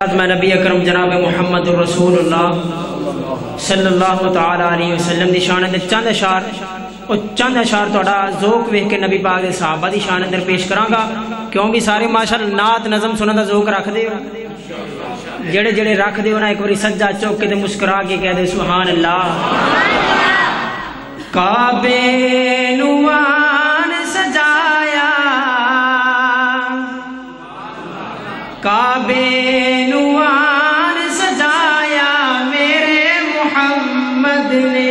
میں نبی اکرم جناب محمد رسول اللہ صلی اللہ تعالی علیہ وسلم دی شان اندر چند اشعار تھوڑا ذوق ویکھ کے نبی پاک دے صحابہ دی شان اندر پیش کراں گا، کیوں بھی سارے ماشاءاللہ نعت نظم سنن دا ذوق رکھ دے ہو، جڑے جڑے رکھ دے ہو نا ایک باری سجدہ چوک کے تے مسکرا کے کہہ دے سبحان اللہ۔ کعبے نوان سجایا، کعبے نوان سجایا میرے محمد نے،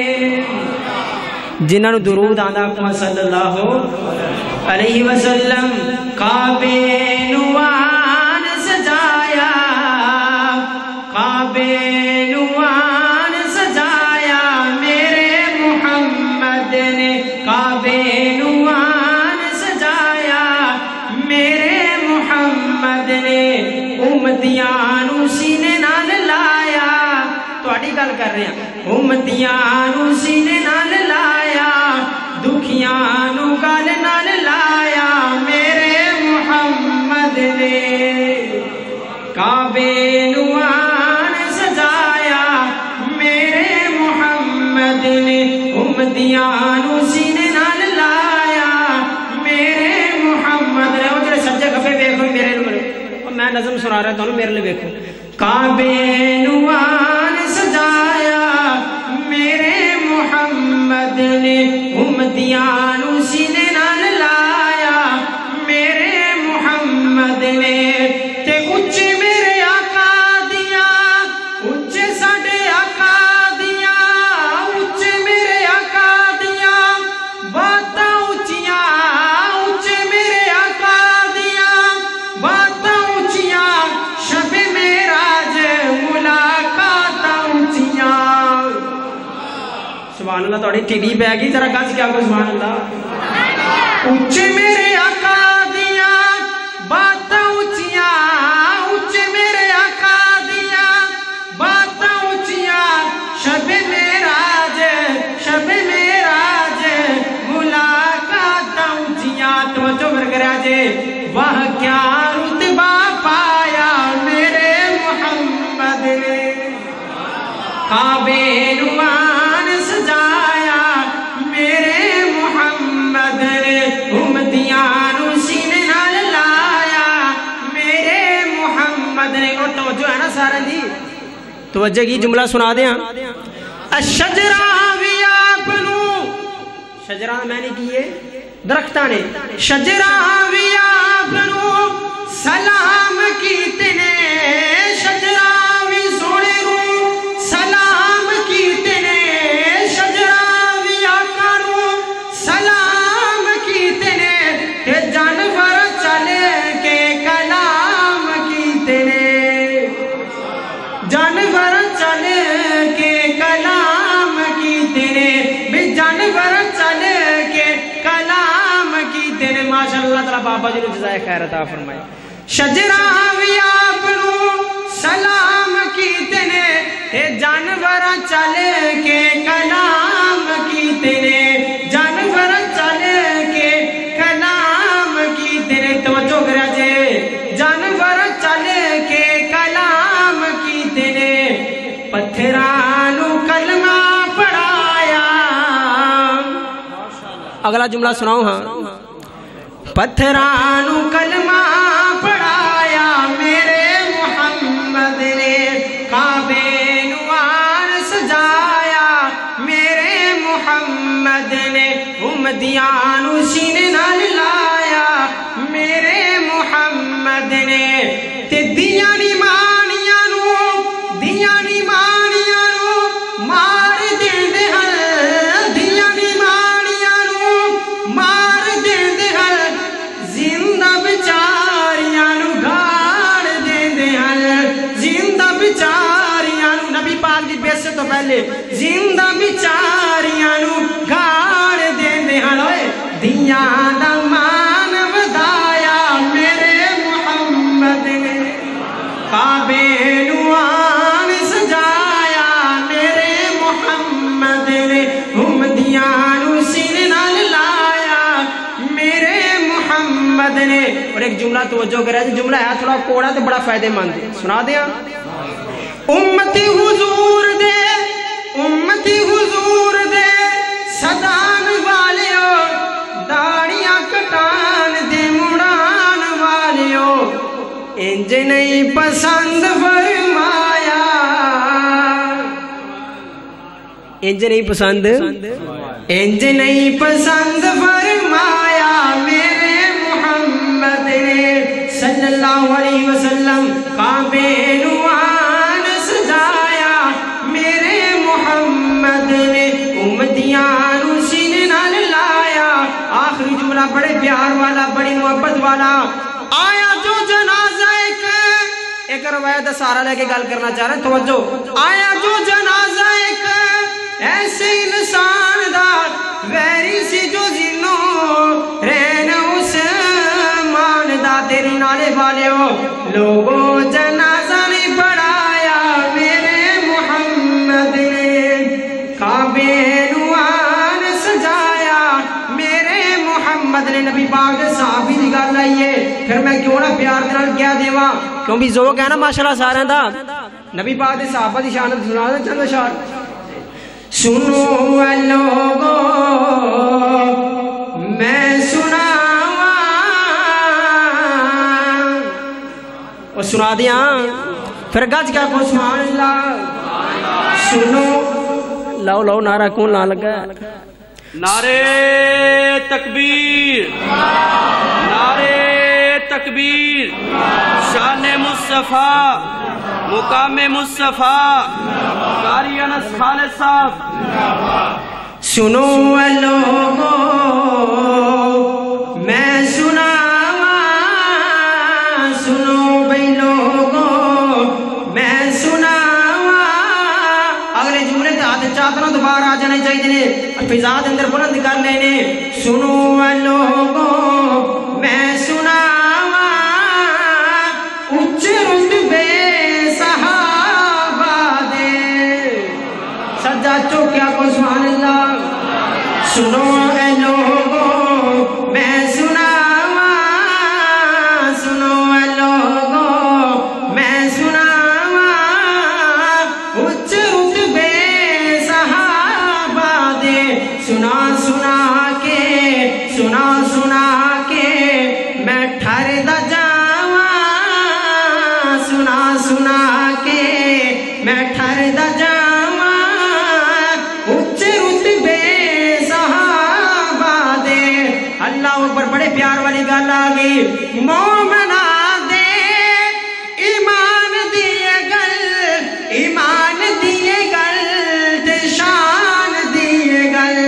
جنہاں نو درود آندا صلی اللہ علیہ وسلم۔ کعبے نوان سجایا، کعبے نوان سجایا میرے محمد نے، کعبے نوان سجایا میرے محمد نے، امتیاں نو سینے نال لایا، تہاڈی گل کر رہے ہیں، امتیاں نو سینے نال لایا، دکھیاں نو گل نال لایا میرے محمد نے، کعبے نوان سجایا میرے محمد نے، امتیاں نو سینے نال لایا میرے محمد نے۔ وہ جڑے سجے کھبے ویکھو میرے نو، میں نظم سنا رہا تھانوں میرے لیے ویکھو۔ کعبے نوان سجایا میرے محمد نے، امتیاں نو سینے نال لایا میرے محمد نے، تے اچے میرے آقا دیاں، اچے ساڈے آقا دیاں، اچے میرے آقا دیاں باتاں اچیاں، اچے میرے آقا دیاں باتاں اچیاں، شب معراج ملاقاتاں اچیاں۔ سبحان اللہ، تھوڑی ٹھیڑی پہ گئی، ذرا گج کیا کو سبحان اللہ۔ اچے میرے آقا دیاں باتاں اچیاں، اچے میرے آقا دیاں باتاں اچیاں، شب معراج، شب معراج ملاقاتاں اچیاں۔ توجہ کر کرا جے، وہ کیا رتبہ پایا میرے محمد نے، کعبے نوان سجایا میرے محمد نے، امتیاں نو سینے نال لایا میرے محمد نے۔ اور توجہ ہے نا سارے دی، توجہ کی جملہ سنا دیا۔ الشجرہ بھی آپ نو، شجرہ میں نے کیے درختہ نے، شجرہ بھی آپ نو سلام کیتے نے، شجرہ بھی سونے نو سلام کیتے نے، شجرہ بھی آقا نو سلام کیتے نے، تے جانور چلے کے کلام کیتے نے، جانور چلے کے کلام کیتے نے، بھی جانور چلے کے کلام کیتے نے۔ ماشاءاللہ تعالیٰ بابا جی نے جزائے خیر عطا فرمائے۔ شجرہ بھی آپ نو سلام کیتے نے، تے جانور چلے کے کلام کیتے نے، جانور چلے کے کلام کیتے نے۔ توجہ کرا جے، جانور چلے کے کلام کیتے نے، پتھراں نو کلمہ پڑھایا۔ اگلا جملہ سناؤ ہاں۔ پتھراں نو کلمہ پڑھایا میرے محمد نے، کعبے نوان سجایا میرے محمد نے، امتیاں نو سینے نال لایا میرے محمد نے، تے دیاں نیمانیاں نو، دیاں نیمانیاں نو مار دیندے ہن، دیاں نیمانیاں نو مار دیندے ہن، زندہ بچاریاں نو گاڑ دیندے ہن، زندہ بچاریاں نو، نبی پاک دی بیعت سے تو پہلے زندہ بچاریاں نو گاڑ دیندے ہن، دیاں دا مان ودایا میرے محمد نے، کعبے نوان سجایا میرے محمد نے، امتیاں نو سینے نال لایا میرے محمد نے۔ اور ایک جملہ جملہ توجہ کرے جی، جملہ ہے تھوڑا کوڑا تے بڑا فائدے مند ہے، سنا دیا۔ امتی حضور دے، امتی حضور دے صدان والیو، داڑیاں کٹان دے مڑان والیو، انج نہیں پسند فرمایا، انج نہیں پسند، انج نہیں پسند فرمایا میرے محمد نے صلی اللہ علیہ وسلم، کعبے نوان سجایا میرے محمد نے، امتیاں نو سینے نال لایا۔ آخری جملہ بڑے پیار والا، بڑی محبت والا، آیا جو جنازہ ایک روایت سارا لے کے گل کرنا چاہ رہے ہیں، توجہ، آیا جو جنازہ ایک ایسے انسان دا ویری سی جو جنوں رہن عثمان دا، تیری نالے والے ہو لوگوں جنازہ نہیں پڑھایا میرے محمد نے، کعبے نوان سجایا میرے محمد نے۔ نبی پاک دے صحابی دی گل آئیے، پھر میں کیوں نہ پیار دے نال کیا دیواں، کیوں بھی ذوق ہے نا ماشاءاللہ سارے دا۔ نبی پاک دے صحابہ دی شان سنا دے چند اشعار۔ سنو اے لوگو میں سناواں، اور سنا دیا پھر گج کیا کو سبحان اللہ۔ سنو، لاؤ لاؤ نعرہ کون لا لگا؟ نعرے تکبیر، نعرے تکبیر، شان مصطفیٰ، مقام مصطفیٰ، قاری انس خالد صاحب۔ سنو اے لوگو میں سناواں، سنو بھئی لوگو میں سناواں، اگلے جملے تے ہاتھ چادروں دوبارہ آ جانے چاہیے، فضا دے اندر بلند کر لینے۔ سنو اے لوگو میں سناواں، اچھے رتبے صحابہ دے، سجا چوکیا کو سبحان اللہ۔ سنو اے لوگو میں سناواں، سنو اے لوگو میں سناواں، اچھے رتبے صحابہ دے، سنا سنا کے، سنا سنا کے میں ٹھر دا جاواں، سنا سنا کے میں ٹھر دا جاواں، اچھے رتبے صحابہ دے۔ اللہ اکبر، بڑے پیار والی گل آ گئی۔ مومنا دے ایمان دیے گل، ایمان دیے گل تے شان دیے گل،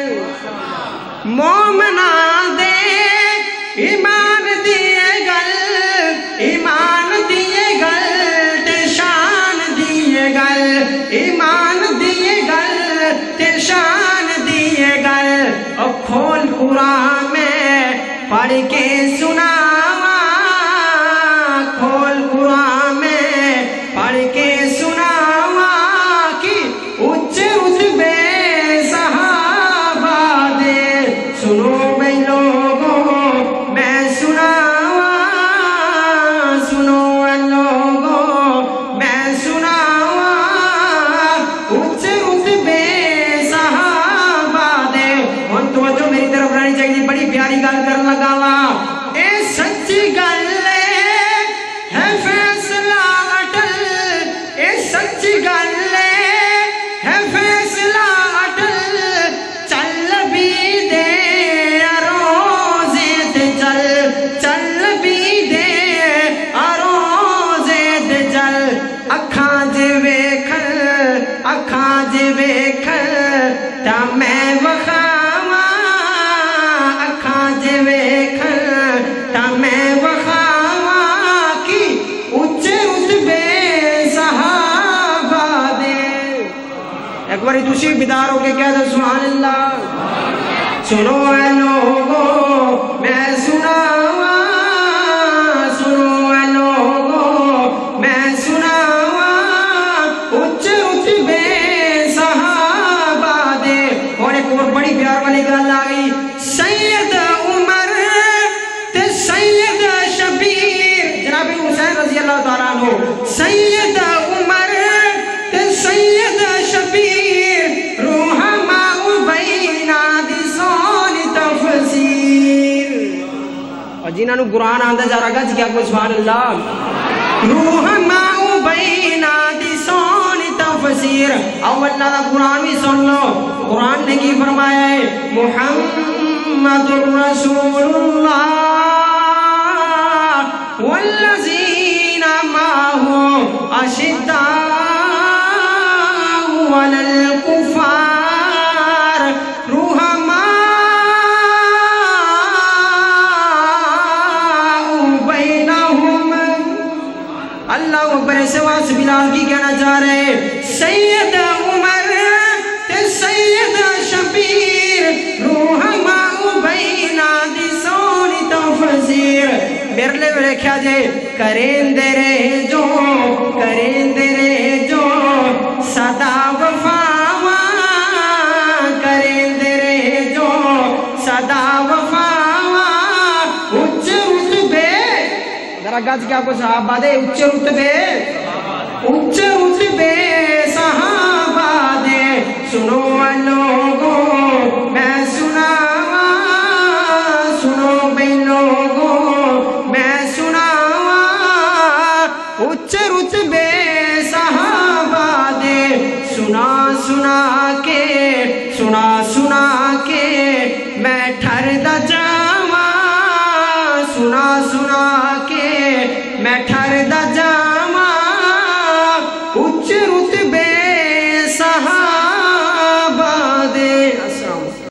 مومنا دے ایمان دیے گل، ایمان دیے گل تے شان دیے گل، ایمان دیے گل تے شان دیے گل، اور کھول قرآن میں پڑھ کے سناواں، کھول قرآن میں پڑھ کے سناواں، کی اچھے رتبے صحابہ دے۔ سنو بھئی لوگو میں سناواں، سنو اے لوگو میں سناواں، اچھے رتبے صحابہ دے۔ اور توجہ میری طرف رہنی چاہیے، بڑی پیاری گل کر لگا وا، اے سچی گل ہے فیصلہ اٹل، اے سچی گل ہے فیصلہ اٹل، چل بھی دے اروزے تے چل، چل بھی دے اروزے تے چل، اکھاں جے ویکھن، اکھاں جے ویکھن تا میں وکھاواں، اکھاں جے ویکھن تا میں وکھاواں، کی اچھے رتبے صحابہ دے۔ ایک باری دوسری بیدار ہو کے کہہ دو سبحان اللہ۔ سنو اے لوگو میں سناواں، سنو اے لوگو میں سناواں، اچھے رتبے صحابہ دے۔ اور ایک اور بڑی پیار والی گل آ گئی، سید عمر تے سید شبیر انہوں قرآن آندہ جا رہا گا کیا کوئی سبحان اللہ روح ماؤ بینا دی سونی تفسیر اول دا قرآن بھی سن لو قرآن نے کی فرمایا ہے محمد رسول اللہ والذین معه اشداء علی الکفار رحماء بینہم اللہ اکبر سے واس بلال کی کہنا چاہ رہے ہیں سید عمر تے سید شبیر رحماء بینا دی سونی تفسیر میرے لئے میرے کیا جائے کریں دے رہے جو صدا وفاوہ کریں دے رہے جو صدا وفاوہ اچھ رتبے ذرا گاز کیا کو صحابہ دے اچھ رتبے صحابہ دے سنو لوگوں میں سناوا سنو بھئی لوگوں میں سناوا اچھ رتبے صحابہ دے سنا سنا کے میں ٹھر دا جاواں سنا کے میں ٹھر دا جاواں